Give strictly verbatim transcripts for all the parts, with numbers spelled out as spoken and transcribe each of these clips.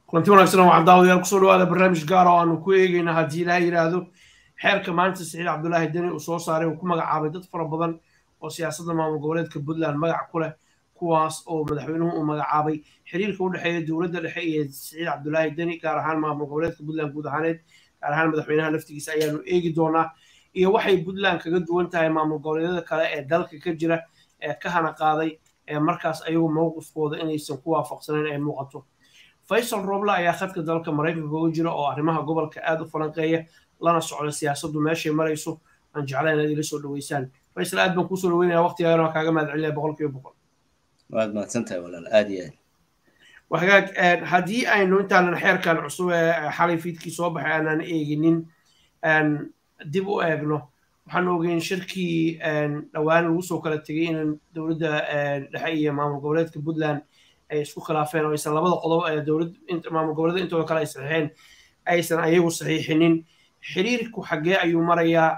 كنت wanaagsan oo cadaalad ku soo dhawaada barnaamij gaar ah oo aanu ku eegayna haddii la yiraahdo xeerka maanta Saciid Cabdullaahi Dani uu soo saaray uu ku magacaabay dad fara badan oo siyaasadda maamul goboleedka Puntland magac ku leh kuwaas oo madaxweynuhu uu magacaabay xiriirka u dhaxeeya dowladda dhexe iyo Saciid Cabdullaahi Dani gaar ahaan maamul goboleedka Puntland guud ahaaneed gaar ahaan madaxweynaha laftigiisa ayaanu eegi doonaa iyo waxay Puntland kaga duwan tahay maamul goboleedyada kale ee dalka ka jira ee ka hana qaaday ee markaas ayagu mowqifkooda inaysan ku waafaqsanayn ay muuqato Faisal Roble ayaa khadka dalka Mareykanka uga jira oo arrimaha gobolka aad u falanqeeya lana socda siyaasaddu meeshay marayso aan jeclayn inaad ila soo dhaweysaan Faisal aad baan ku soo dhaweynayaa waqtigaana kaaga mahadcelinaya boqolkiiba boqol waad mahadsantahay walaal aad iyo aad waxaad haddii aynu intaanan xeerkan cusub ee xalay fiidkii soo baxay aanan eeginin aan dib u eegno waxaan ogeyn shirkii dhawaan lagu soo kala tegay in dowladda dhexe iyo maamul goboleedka Puntland ay isku khilaafeen oo aysan labada qodob ee dowladda inta maamul goboleedka intooda kale ay saxiixeen aysan ayagu saxiixinin xiriirku xagee ayuu marayaa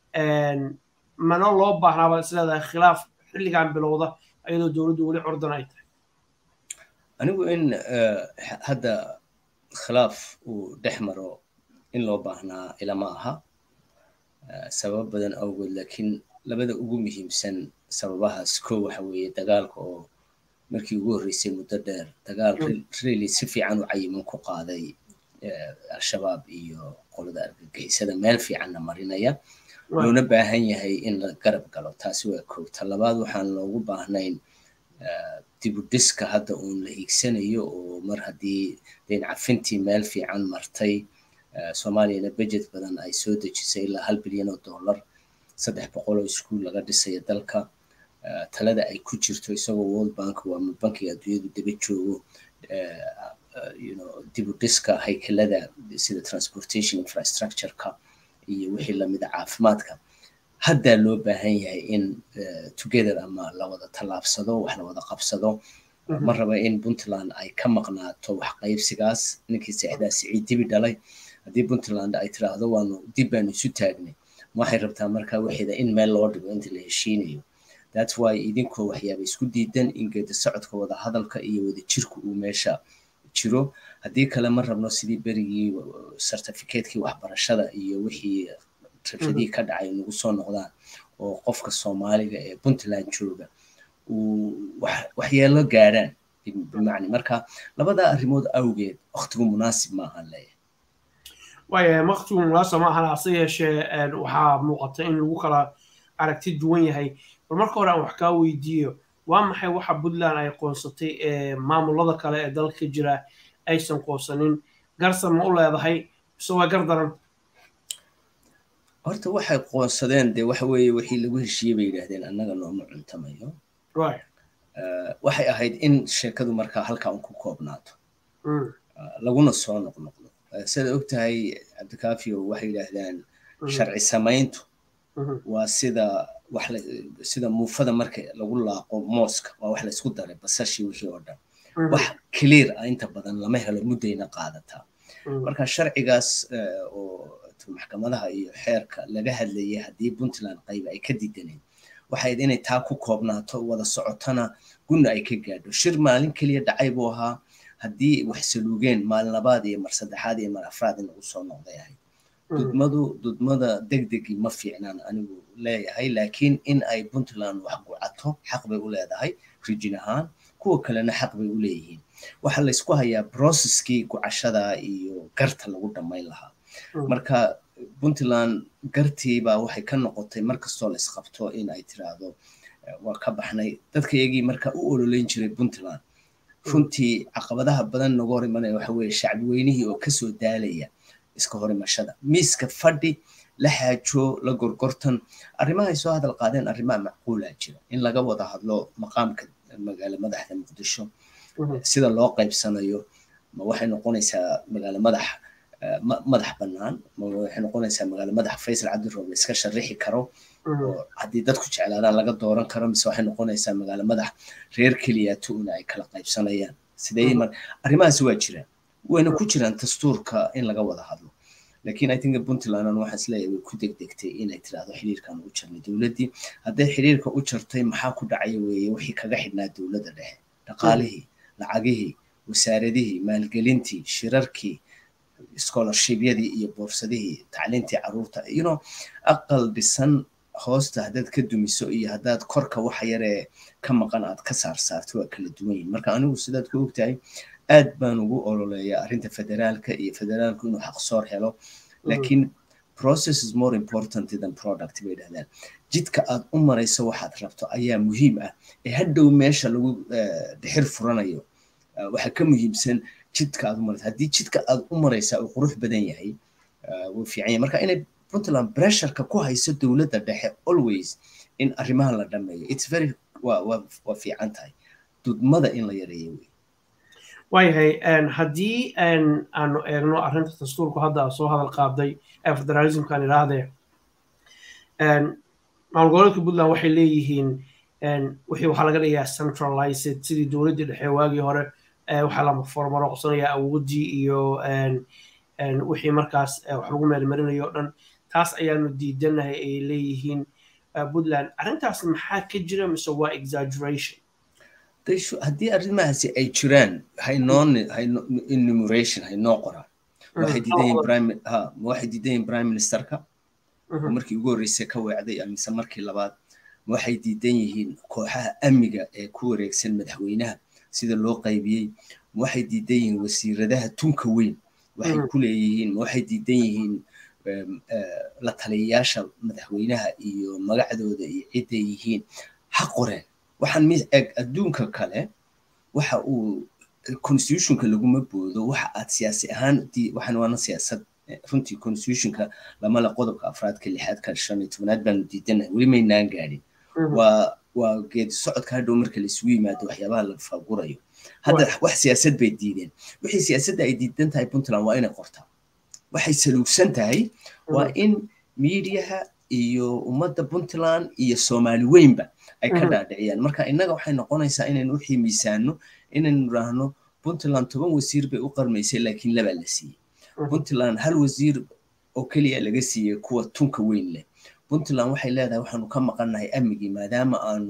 mana loo baahnaa isleedahay khilaaf xilligan bilowda ayadoo dowladdu weli curdan ay tahay anigu in hadda khilaaf uu dhex maro in loo baahnaa ilama aha sabab badan awgood laakiin labada ugu muhiimsan sababahaas koo waxa weeye dagaalka oo markii ugu horreysay muddo dheer dagaal really si fiican u cayiman ku qaaday al-shabaab iyo qolada argagixisada meel fiicanna marinaya loona baahan yahay in la garab galo taasi waa kow ta labaad waxaan loogu baahnayn dib u dhiska hadda uun la hiigsanayo oo mar haddii dayn cafintii meel fiican martay soomaaliyana budget badan ay soo dejisay ilaa hal bilyan oo dollar saddex boqol oo iskuul laga dhisayo dalka talada ay ku jirto isagoo World Bank waa bankiga adduunyadu daba joogo you know dib u dhiska haykalada sida transportation infrastructure-ka iyo wixii lamid ah caafimaadka hadda loo baahan yahay in together ama la wada tallaabsado wax la wada qabsado ma raba in Puntland ay ka maqnaato wax qaybsigaas ninkii saxda Saciid dibi dhalay haddii Puntland ay tiraahdo waanu dib baan isu taagnay waxay rabtaa markaa wixida in meel loo dhigo inta la heshiinayo that's why idinku waxyaabo isku diidan in geeda socodka wada hadalka iyo wada jirku uu meesha jiro haddii kale ma rabno sidii berigii certificate-kii waxbarashada iyo wixii rabshadii ka dhacay nagu soo noqdaan oo qofka Soomaaliga ee Puntland jooga uu waxyeelo gaaraan bimacni marka labada arrimood awgeed waqtigu munaasib ma aha leeyahay waayo waqtigu munaasib ma aha asayeeshee waxaa muuqata in lagu kala aragti duwan yahay marka hore aan wax ka weydiiyo waa maxay waxa Puntland ay qoonsatay ee maamulada kale ee dalka jira aysan qoonsanin garsan ma u leedahay soo waa gardaran horta waxay qoonsadeen de waxa weeye wixii lagu heshiiyay bay yiraahdeen annaga nooma cuntamayo right waxay ahayd in sheekadu markaa halka uu ku koobnaato laguna soo noqnoqdo sida ogtahay Cabdikaafiyo waxay yiraahdaan sharci samayntu waa sida wax sida muufada marka lagu laaqo mooska waa wax la isku daray basashi wixii oo dhan wax clear ah inta badan lama helo muddayna qaadata marka sharcigaas oo maxkamadaha iyo xeerka laga hadlayay haddii Puntland qayb ay ka diidaneen waxay inay taa ku koobnaato wada socotana gunna ay ka gaadho shir maalin kaliya dhacay buu ahaa haddii wax saluugeen maalin labaad iyo mar saddexaad iyo mar afraad in uu soo noqday dudmadu dudmada degdegi ma fiicnaan anigu leeyahay laakiin in ay Puntland wax gucato xaq bay u leedahay region ahaan kuwa kalena xaq bay u leeyihiin waxa la isku hayaa processkii gucashada iyo garta lagu dhameyn lahaa marka Puntland gartii baa waxay ka noqotay markastoo la isqabto in ay tiraahdo waa ka baxnay dadkayagii marka u ololeyn jiray Puntland runtii caqabadaha badan nagu hor imanaya waxa weeye shacbi weynihii oo kasoo daalaya iska horimashada miiska fadhi la xaajo la gorgortan arrimaha ay soo hadal qaadeen arrimaha macquula jira in laga wada hadlo maqaamka magaalada madaxda Muqdisho sida loo qaybsanayo ma waxay noqonaysaa magaalada madax madax banaan ma waxay noqonaysaa magaalada madax Faisal Cabdi Roble iska sharixi karo oo haddii dadku jeclaadaan laga dooran karo mise waxay noqonaysaa magaalada madax reer kaliya tuuna ay kala qaybsanayaan sidee mar arrimahaas waa jiraan wayna ku jiraan dastuurka in laga wada hadlo laakiin I think Puntland waxa isleeyahay way ku degdegtay inay tiraahdo xiriirkan u jarnay dawladii haddii xiriirka u jartay maxaa ku dhacay weeye wixii kaga xidhnaa dawladda dhexe dhaqaalihii lacagihii wasaaradihii maalgelintii shirarkii scholarshipyadii iyo boorsadihii tacliintii caruurta you know aqal dhisan hoosta haddaad ka dumiso iyo haddaad korka waxa yaree ka maqan aad ka saar saarto waa kala duwan yihin marka anigu sidaad ku ogtahay aad baan ugu ololeeyaa arrinta federaalka iyo federaalku inuu xaqsoor helo laakiin process is more important than product bay dhahdaan jidka aad u marayso waxaad rabto ayaa muhiim ah ee hadhow meesha lagu dhixir furanayo waxa ka muhiimsan jidka aad u marayso haddii jidka aad u maraysaa uu qurux badan yahay wuu fiican yahay marka inay puntland pressureka ku hayso dowladda dhexe always in arrimahan la dhameeyo it's very waa waa waa fiican tahay dudmada in la yareeyo wey waayahay haddii aanu eegno arrinta dastuurku hadda soo hadal qaabday ee federalismkan idhaahdee maamul goboleedka puntland waxay leeyihiin wixii waxaa laga dhigayaa centralized sidii dowladdii dhexe waagii hore waxaa la formaroqsanayaa awooddii iyo wixii markaas wax lagu meelmarinayo o dhan taas ayaanu diidanahay ay leeyihiin puntland arrintaas maxaa ka jira mise waa exaggeration haddii arrimahaasi ay jiraan haynoo enumeration haynoo qoraan waxay diidayiin prime ha waxay diidayiin prime ministerka markii ugu horreysay ka weecday mise markii labaad waxay diidan yihiin kooxaha amniga ee ku wareegsan madaxweynaha sida loo qaybiyey waxay diidan yihiin wasiiradaha tunka weyn waxay ku leeyihiin waxay diidan yihiin la taliyayaasha madaxweynaha iyo magacdooda iyo cidday yihiin ha qoreen waxaan mid eg adduunka kale waxa uu constitutionka laguma boodo waxa aad siyaasi ahaan waxaan waana siyaasad runtii constitutionka lama la qodobka afraadka lixaadka shan iyo tobanaad baanu diidanahay weli maynaan gaadhin waa waa geedi socodka hadhow marka la isugu yimaado waxyaabaha la fagurayo hadda wax siyaasad bay diideen wixii siyaasadda ay diidan tahay puntland waa inay qortaa waxay saluugsan tahay waa in miidiyaha iyo ummadda puntland iyo soomaali weynba ay ka dhaadhiciyaan marka innaga waxay noqonaysaa inaynu wixii miisaano inaynu idhaahno puntland toban wasiir bay u qarmaysay laakiin labaa la siiyey puntland hal wasiir oo keliya laga siiyey kuwa tunka weyn leh puntland waxay leedahay waxaanu ka maqannahay amnigii maadaama aanu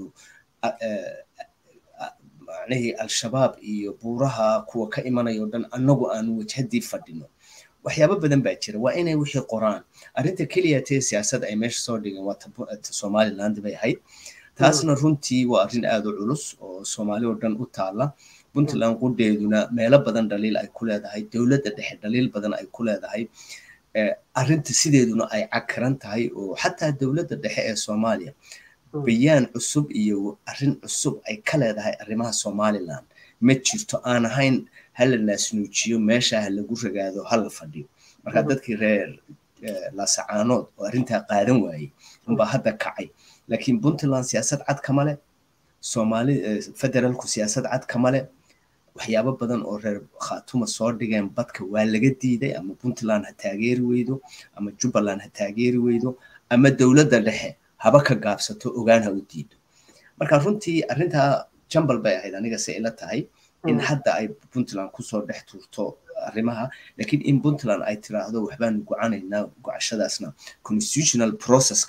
macnihii al-shabaab iyo buuraha kuwa ka imanayo o dhan annagu aanu wajhadii fadhino waxyaabo badan baa jira waa inay wixii qoraan arrinta keliya tee siyaasadda ay meesha soo dhigeen waa somaliland bay ahayd taasna runtii waa arrin aad u culus oo soomaali oo dhan u taala puntland qudheeduna meelo badan dhaliil ay ku leedahay dowladda dhexe dhaliil badan ay ku leedahay arrinta sideeduna ay cakaran tahay oo xataa dowladda dhexe ee soomaaliya bayaan cusub iyo arrin cusub ay ka leedahay arrimaha somaliland ma jirto aan ahayn hala naasnuujiyo meesha ha lagu ragaado hala fadhiyo marka dadkii reer laasacaanood oo arrintaa qaadan waayey unbaa hadda kacay laakiin puntland siyaasad cad kama leh soomaali federaalku siyaasad cad kama leh waxyaabo badan oo reer khaatuma soo dhigeen badka waa laga diiday ama puntland ha taageeri weydo ama jubbaland ha taageeri weydo ama dowladda dhexe haba ka gaabsato ogaan ha u diido marka runtii arrintaa jambal bay ahayd aniga se ila tahay in hadda ay puntland kusoo dhex tuurto arrimaha laakiin in puntland ay tiraahdo waxbaanu gocanaynaa gocashadaasna constitutional processka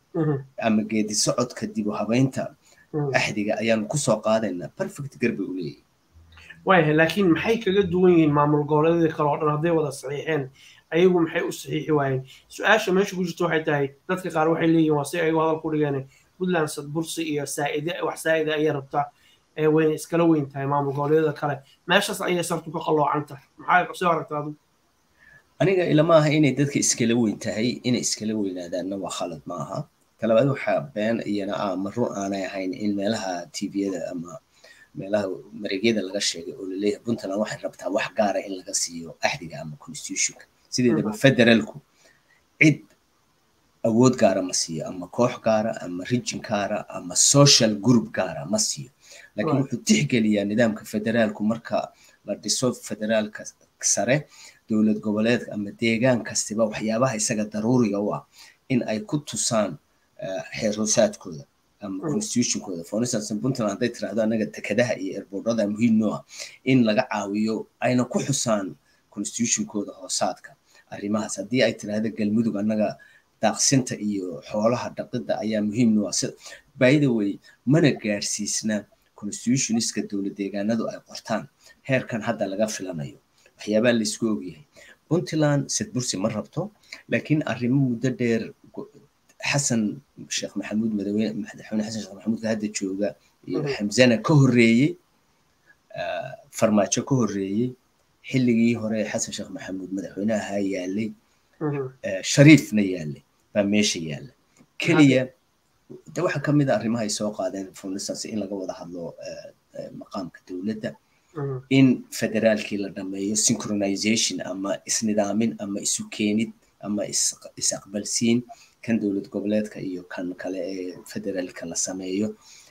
ama geedi socodka dib u habeynta axdiga ayaanu kusoo qaadaynaa perfect garba u leeyahay waayahay laakiin maxay kaga duwan yihiin maamul goboleedyada kale oo dhan hadday wada saxiixeen ayagu maxay u saxiixi waayeen su-aasha meesha ku jirta waxay tahay dadka qaar waxay leeyihin waa si ayagu hadal ku dhigeen puntland sadbursi iyo saa'ide wax saa'ida ayay rabtaa ee wayna iskala weyn tahay maamul goboleedyada kale meeshaas ayay sartu ka qalloocan tahay maxaa soo aragtaa adigu aniga ilama aha inay dadka iskala weyn tahay inay iskala weynaadaanna waa khalad ma aha talabaad waxaa been iyana ah marun aanay ahayn in meelaha tviyada ama meelaha mareegyada laga sheegay oo laleeyahay puntland waxay rabtaa wax gaara in laga siiyo axdiga ama constitutionka sideedaba federaalku cid awood gaara ma siiyo ama koox gaara ama region gaara ama social group gaara ma siiyo laakiin wuxuu tixgeliyaa nidaamka federaalku marka la dhiso federaalka sare dowlad goboleedka ama deegaan kastiba waxyaabaha isaga daruuriga u ah in ay ku tusaan xeeroosaadkooda ama constitutionkooda for instance puntland hadday tiraahdo anaga dekedaha iyo airboorada muhiim noo ah in laga caawiyo ayna ku xusaan constitutionkooda hoosaadka arrimahaas haddii ay tiraahdo galmudug annaga daaqsinta iyo xoolaha dhaqidda ayaa muhiim noo ah by the way mana gaarsiisna constitutioniska dowlad deegaanadu ay qortaan heerkan hadda laga filanayo waxyaabaa la isku ogyahay puntland sadbursi ma rabto laakiin arrimo muddo dheer xasan sheekh maxamuud madaxweyne madaxweyne xasan sheekh maxamuudka hadda jooga iyo xamzana ka horreeyey farmaajo ka horreeyey xilligii hore xasan sheekh maxamuud madaxweynaha ahaa yaalay shariifna yaalay baa meesha yaalla keliya de waxa ka mid a arrimaha ay soo qaadeen for instance in laga wada hadlo maqaamka dowladda in federaalkii la dhameeyo synchronization ama isnidaamin ama isu keenid ama is-aqbalsiin kan dowlad goboleedka iyo kan kale ee federaalka la sameeyo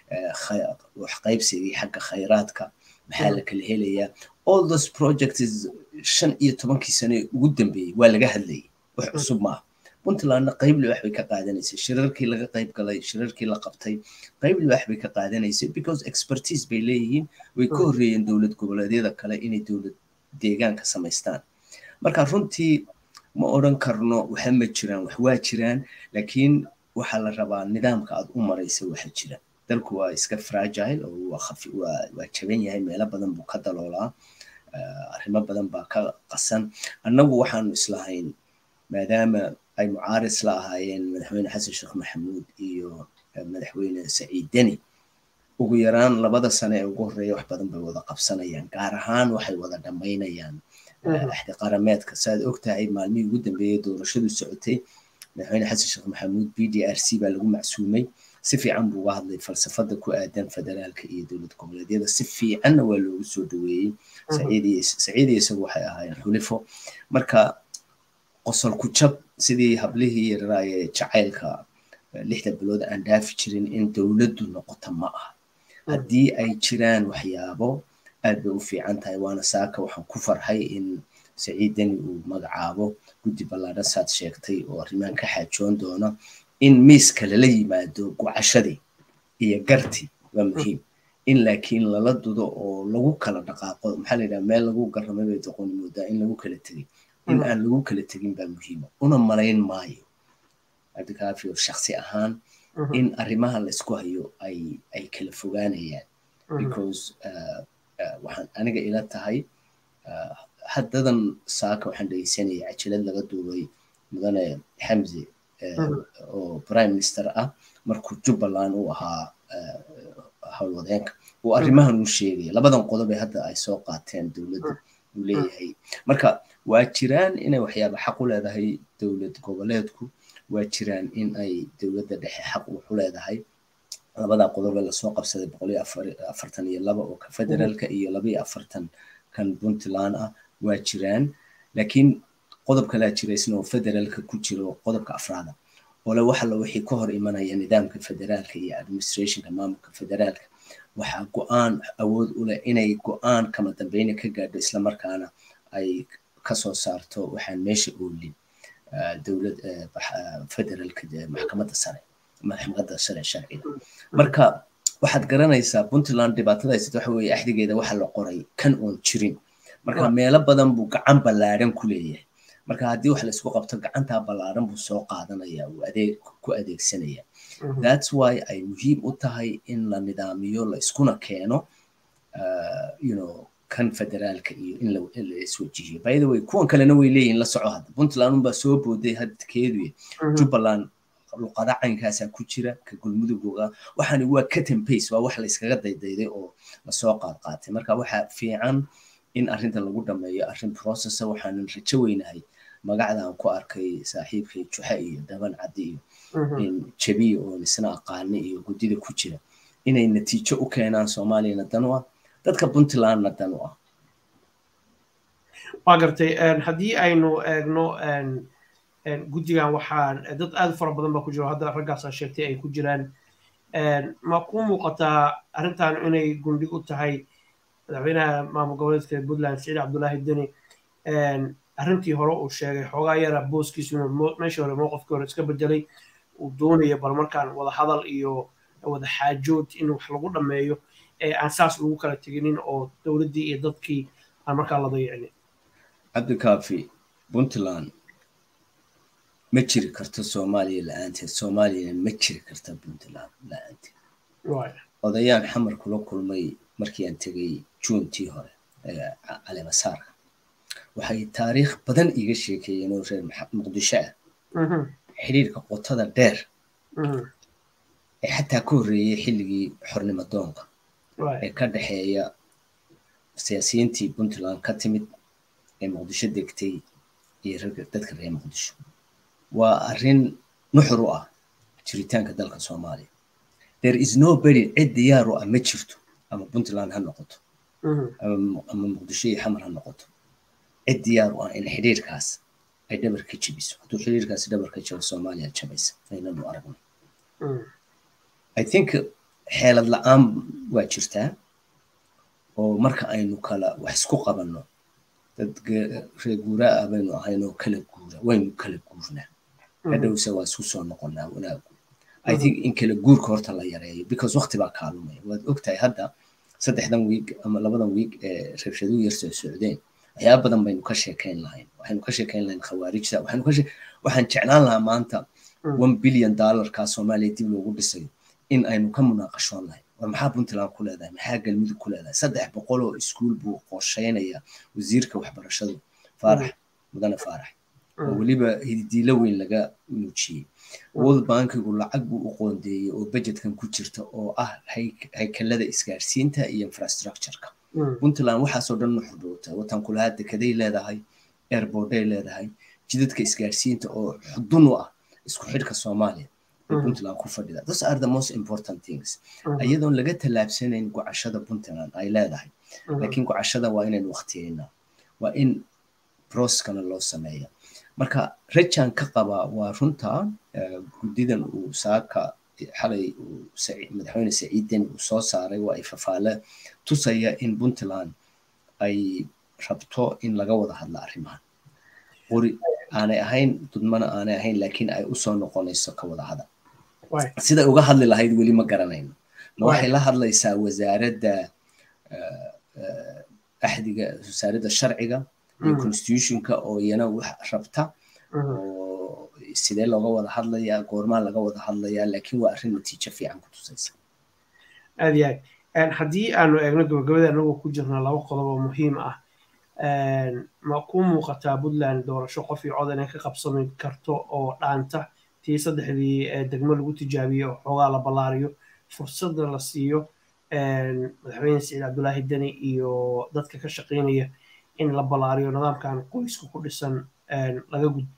wax qaybsigii xagga khayraadka maxaa la kala helayaa all those projects shan iyo tobankii sano ugu dambeeyey waa laga hadlayay wax cusub maaha puntlandna qayb liwax bay ka qaadanaysay shirarkii laga qayb galay shirarkii la qabtay qayb liwax bay ka qaadanaysay because expertise bay leeyihiin way ka horreeyeen dowlad goboleedyada kale inay dowlad deegaanka samaystaan marka runtii ma odhan karno waxa ma jiraan wax waa jiraan laakiin waxaa la rabaa nidaamka aad u maraysa waxa jira dalku waa iska fragile oo waa khafi waa waa jaban yahay meelo badan buu ka daloolaa arrimo badan baa ka qasan annagu waxaanu islahayn maadaama ay mucaaris la ahaayeen madaxweyne xasan sheekh maxamuud iyo madaxweyne saciid deni ugu yaraan labada sano ee ugu horreeya wax badan bay wada qabsanayaan gaar ahaan waxay wada dhammaynayaan axdi qarameedka saad ogtahay maalmihii ugu dambeeyey doorashadu socotay madaxweyne xasan sheekh maxamuud b d r c baa lagu macsuumay si fiican buu uga hadlay falsafada ku aadan federaalka iyo dowlad goboleedyada si fiicanna waa loogu soo dhaweeyey saciid isagu waxay ahaayeen xulifo marka qosol ku jab sidii hablihii yaraaye jacaylka lixda bilood aan dhaafi jirin in dowladdu noqoto ma aha haddii ay jiraan waxyaabo aad bay u fiican tahay waana saaka waxaan ku farxay in saciid deni uu magacaabo guddi ballaadhan saad sheegtay oo arrimahan ka xaajoon doona in miiska lala yimaado gucashadii iyo gartii waa muhiim in laakiin lala dudo oo lagu kala dhaqaaqo maxaa la yidhaha meel lagu garramay bay doqoni moodaa in lagu kala tegay in aan lagu kala tegin baa muhiima una malayn maayo cabdikaafiyo shakhsi ahaan in arrimaha la isku hayo ay ay kala fogaanayaan because waxaan aniga ila tahay haddadan saaka waxaan dhegeysanaya cajalad laga duubay mudane xamse oo prime minister ah markuu jubbaland uu ahaa howlwadeenka uu arrimahan uu sheegaya labadan qodob ee hadda ay soo qaateen dowladda uu leeyahay marka waa jiraan inay waxyaaba xaq u leedahay dowlad goboleedku waa jiraan in ay dowladda dhexe xaq u leedahay labada qodob ee lasoo qabsaday boqol iyo afartan iyo laba oo ka federaalka iyo laba iyo afartan kan puntland ah waa jiraan laakiin qodob kale jira isna oo federaalka ku jiro qodobka afraada oo la waxa la wixii ka hor imanaya nidaamka federaalka iyo administrationka maamulka federaalka waxa go'aan awood u leh inay go'aan kama dambeyn ka gaadho isla markaana ay ka soo saarto waxaan meesha oolin dowlad federaalka maxkamadda sare maxkamadda sare sharciga marka waxaad garanaysaa puntland dhibaatada haysta waxa weeye axdigeeda waxa la qoray kan oon jirin marka meelo badan buu gacan ballaadhan ku leeyahay marka haddii wax la isku qabto gacantaa ballaadhan buu soo qaadanaya uu adeeg ku adeegsanaya that's why ay muhiim u tahay in la nidaamiyo la iskuna keeno you know kan federaalka iyo in la iswajihiyo by the way kuwan kalena way leeyihiin la soco hadda puntland unbaa soo booday hadkeedu jubbaland luqada caynkaasaa ku jira ka gulmudugooga waxaani waa cut and paste waa wax la iskaga daydayday oo lasoo qaad qaatay marka waxaa fiican in arrintan lagu dhameeyo arrin processa waxaanan rajo weynahay magacdaan ku arkay saaxiibkay juxa iyo daban caddi iyo in jabiyo oo isna aqaani iyo guddida ku jira inay natiijo u keenaan soomaaliyana dan u ah dadka puntlandna dan u ah waa gartay haddii aynu eegno guddigan waxaa dad aad fara badan baa ku jiro hadda raggaasaa sheegtay ay ku jiraan ma ku muuqataa arrintan inay gundhig u tahay madaxweynaha maamul goboleedka puntland saciid cabdulaahi deni arrintii hore uu sheegay xoogaa yara booskiisuna meeshii hore mowqifkii hore iska bedelay uu doonaya bal markaan wada hadal iyo wada xaajood in wax lagu dhameeyo ee aan saas ugu kala teginin oo dowladdii iyo dadkii aan markaa la dayicinin cabdikaafi puntland ma jiri karto soomaaliya la-aanteed soomaaliyana ma jiri karta puntland la-aanteed odayaan xamar kula kulmay markii aan tegay juuntii hore على مسارك waxay taariikh badan iga sheekeeyeen oo reer muqdisho ah xiriirka qotada dheer ee xataa ku horeeyay xilligii xornimo doonka ee ka dhaxeeya siyaasiyiintii Puntland ka timid ee muqdisho degtay iyo dadka reer muqdisho waa arrin nuxur u ah jiritaanka dalka Soomaaliya there is nobody cid diyaar u ah ma jirto ama Puntland ha noqoto ama muqdisho iyo xamar ha noqoto cid diyaar u ah in xiriirkaas ay dhabar ka jabiso hadduu xiriirkaasi dhabar ka jabo Soomaaliya jabaysa aynanu aragno I think xeelad la'aan waa jirtaa oo marka aynu kala wax isku qabanno dad reer guuraa ah baynu ahayn oo kala guura waynu kala guurnaa hadhowse waa isku soo noqonnaa wanaagu I think in kala guurka horta la yareeyo because waqti baa kaalumaya waad ogtahay hadda saddexdan week ama labadan week ee rabshaduhu yar soo socdeen waxyaabo badan baynu ka sheekayn lahayn waxaynu ka sheekayn lahayn khawaarijta waxaynu ka waxaan jeclaan lahaa maanta one billion dollar ka Soomaaliya dib loogu dhisayo in aynu ka munaaqashoon lahayn war maxaa Puntland ku leedahay maxaa galmudug ku leedahay saddex boqol oo iskuul buu qorsheynaya wasiirka waxbarashada Faarax mudane Faarax oo waliba hidiilo weyn laga muujiyay World Bank-gu lacag buu u qoondeeyay oo budgetkan ku jirta oo ah haykalada isgaarsiinta iyo infrastructure-ka Puntland waxaa soo dhan nuxurdoota watan kula dekeday leedahay airport ay leedahay jidadka isgaarsiinta oo xudun u ah isku xidhka Soomaaliya Puntland ku fadhida those are the most important things ayadoon laga talaabsanayn go'ashada Puntland ay leedahay laakiin go'ashada waa inaan waqtiyeena waa in process-kana loo sameeyo marka rajaan ka qaba waa runta gudidan uu saaka xalay madaxweyne Saciidin uu soo saaray waa ifafaale tusaya in Puntland ay rabto in laga wada hadlo arrimahan qori aanay ahayn dudmana aanay ahayn laakiin ay u soo noqonayso ka wada hadal sida uga hadli lahayd weli ma garanayno ma waxay la hadlaysaa wasaaradda ahdiga wasaaradda sharciga iyo constitution-ka oo iyana wax rabta oo sidee looga wada hadlayaa goormaa laga wada hadlayaa laakiin waa arrin natiijo fiican ku tusaysa aad iyo aad haddii aanu eegno gabagabada anagoo ku jirna laba qodob oo muhiim ah ma ku muuqataa Puntland doorasho qof iyo cod inay ka qabsami karto oo dhaanta tii saddexdii degmo lagu tijaabiyey oo xoogaa la ballaariyo fursadda la siiyo madaxweyne Saciid Cabdulaahi Dani iyo dadka ka shaqeynaya in la ballaariyo nidaamkan qoyska ku dhisan laga gudbo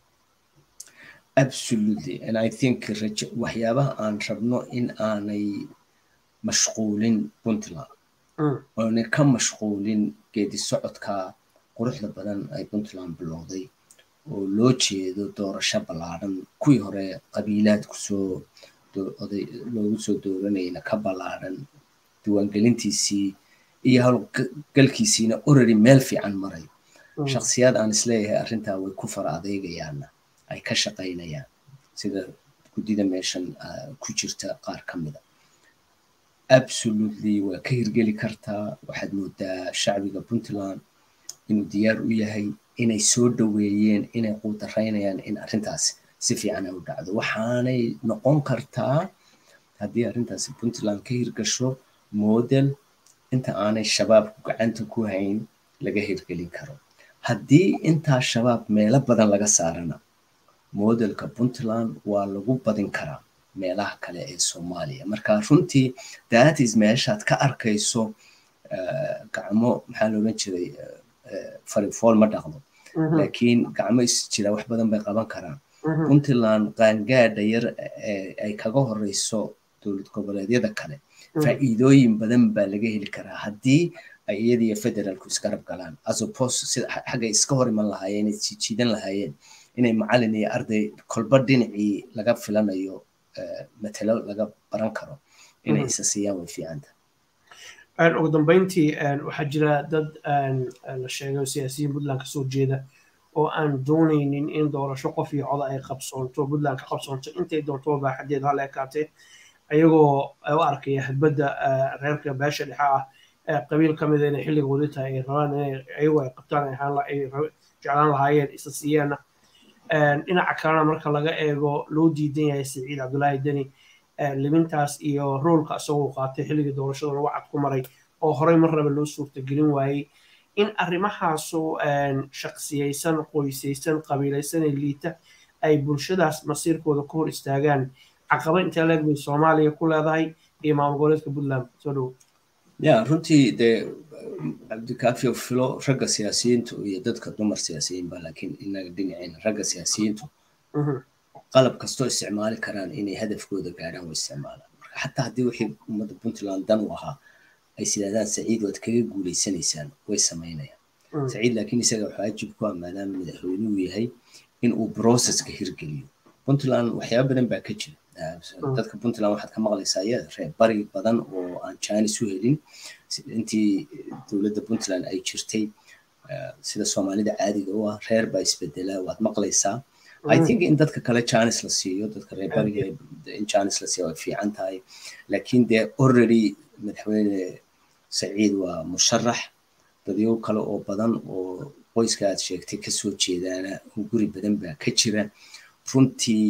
absolutely and I think waxyaabaha aan rabno in aanay mashquulin Puntland oo aanay ka mashquulin geedi socodka quruxda badan ay Puntland bilowday oo loo jeedo doorasho ballaaran kuwii hore qabiilaad ku soo oday loogu soo dooranayna ka ballaaran diiwaangelintiisii iyo hawlgalkiisiina already meel fiican maray shakhsiyaad aan isleeyahay arrintaa way ku fara adeegayaana ay ka shaqaynayaan sida gudida meeshan ku jirta qaar ka mida absolutely waa ka hirgeli kartaa waxaad moodaa shacbiga Puntland inuu diyaar u yahay inay soo dhaweeyeen inay quudaraynayaan in arrintaas si fiican ay u dhacdo waxaanay noqon kartaa haddii arrintaasi Puntland ka hirgasho model inta aanay shabaabku gacanta ku hayn laga hirgelin karo haddii intaa shabaab meelo badan laga saarana modelka Puntland waa lagu badin karaa meelaha kale ee Soomaaliya marka runtii that is meeshaad ka arkayso gacmo maxaa la oran jiray farifool ma dhaqdo laakiin gacmo is jira wax badan bay qaban karaan Puntland qaangaadha yar ay kaga horeyso dowlad goboleedyada kale faa'iidooyin badan baa laga heli karaa haddii ay iyadiyo federaalku iska rab galaan as opposed sida xagga iska hor iman lahaayeen inay jiidan lahaayeen inay macallin iyo arday kolba dhinacii laga filanayo matalo laga baran karo inay isa siiyaan way fiicanta ugu dambeyntii waxaa jira dad la sheegay siyaasiyiin Puntland ka soo jeeda oo aan doonaynin in doorasho qof iyo cod ay qabsoonto Puntland ka qabsoonto intay doonto baaxadeed hal ekaatee ayagoo u arkaya hadbadda reerka beesha dhexe ah qabiil ka mid ah inay xilligooda tahay ay rabaan inay ayagu ay qabtaan ay jeclaan lahaayeen isa siiyana dhinaca kalena marka laga eego loo diidan yahay Saciid Cabdulaahi Dani limintaas iyo roolka isagoo qaatay xilligii doorashada lagu cad ku maray oo horey mar raba loo suurtagelin waayey in arrimahaasoo shaqsiyaysan qoysaysan qabiilaysan ee liita ay bulshadaas masiirkooda ka hor istaagaan caqaba intee leeg bay Soomaaliya ku leedahay iyo maamul goboleedka Puntland soo dhow ya runtii dee cabdikaafi oo filo ragga siyaasiyiintu iyo dadka dumar siyaasiyiin ba laakiin inaga dhinaceen ragga siyaasiyiintu qalab kastoo isticmaali karaan inay hadafkooda gaaraan way isticmaalaan marka xataa haddii wixii ummadda Puntland dan u ahaa ay sidaadaan Saciid waad kaga guuleysanaysaan way samaynayaan Saciid laakiin isaga waxaa waajib ku ah maadaama madaxweynuhu yahay in uu processka hirgeliyo Puntland waxyaabo badan baa ka jira dadka Puntland waxaad ka maqlaysaa iyada reer bari badan oo aan Chinese u helin intii dowladda Puntland ay jirtay sida Soomaalida caadiga u ah reer baa isbedelaa waad maqlaysaa I think in dadka kale Chinese la siiyo dadka reer bariga in Chinese la siiyo way fiican tahay laakiin de already madaxweyne Saciid waa musharax dadyo kale oo badan oo qoyska aad sheegtay ka soo jeedaana guri badan baa ka jira runtii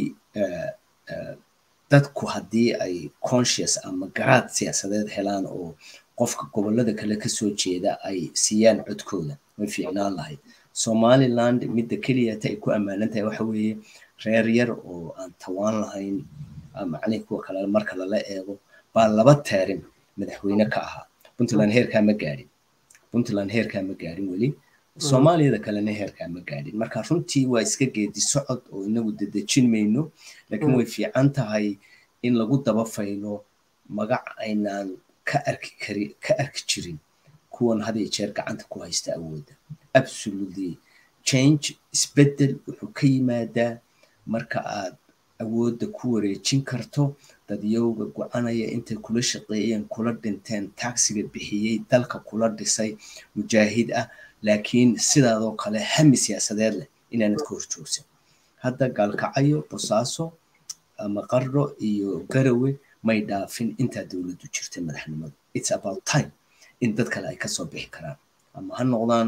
dadku haddii ay conscious ama garaad siyaasadeed helaan oo qofka gobolada kale ka soo jeeda ay siiyaan codkooda way fiicnaan lahayd Somaliland midda kaliya ay ku amaanan tahay waxa weeye reer yar oo aan tawaan lahayn ama macnaheedu kuwa kale marka la eego baa laba teerin madaxweyne ka ahaa Puntland heerka ma gaarin Puntland heerka ma gaarin wali Soomaaliyada kalena heerka ma gaarin marka runtii waa iska geedi socod oo inagu dadajin mayno laakiin way fiican tahay in lagu daba faylo magac aynaan ka arki kari ka arki jirin kuwan hadii jeer gacanta ku haysta awoodda absolutely change isbedel wuxuu ka yimaadaa marka aad awoodda ku wareejin karto dadyowga go'aanaya intay kula shaqeeyeen kula dhinteen taxiga bixiyay dalka kula dhisay mujaahid ah laakiin sidaadoo kale hami siyaasadeed leh inaanad ka horjoogsan hadda gaalkacayo Boosaaso ama Qardho iyo Garowe may dhaafin inta dawladdu jirtay madaxnimada it's about time in dad kale ay ka soo bixi karaan ama ha noqdaan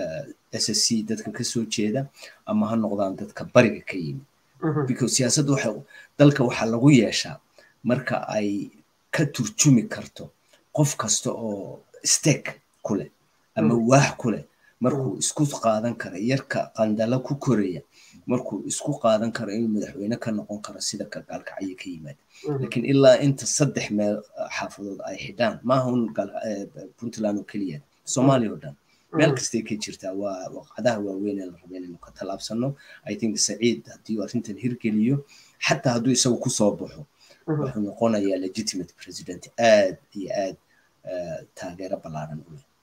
S S C dadka ka soo jeeda ama ha noqdaan dadka bariga ka yimid because siyaasaddu waxa dalka waxa lagu yeeshaa marka ay ka turjumi karto qof kasta oo stake ku leh ama wax ku leh markuu isku qaadan karo yarka qandala ku koreeya markuu isku qaadan karo inuu madaxweyne ka noqon karo sida ka gaalkacyo ka yimaad laakiin ilaa inta saddex meel xaafadood ay xidhaan ma ahan Puntland oo kaliya Soomaaliya oo dhan meel kasta ka jirta waa waqadaha waaweyn ee la rabo inuu ka talaabsano I think Saciid haddii arrintan hirgeliyo xataa hadduu isagu ku soo baxo wuxuu noqonayaa legitimate president aad iyo aad taageero ballaaran u leh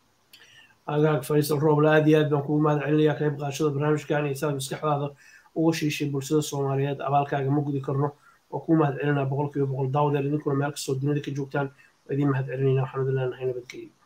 agaag Faysal Rooble aad iyo aad baan kugu mahad celinayaa qayb qaadashada barnaamijkan iyo saad maskaxdaada uga shiishay bulshada Soomaaliyeed abaalkaaga ma gudi karno oo kugu mahad celinaa boqolkiiba boqol daawada idinkuna meel kastoo dunida ka joogtaan waa idin mahad celinayna waxaan idin leenahay nabadgelyo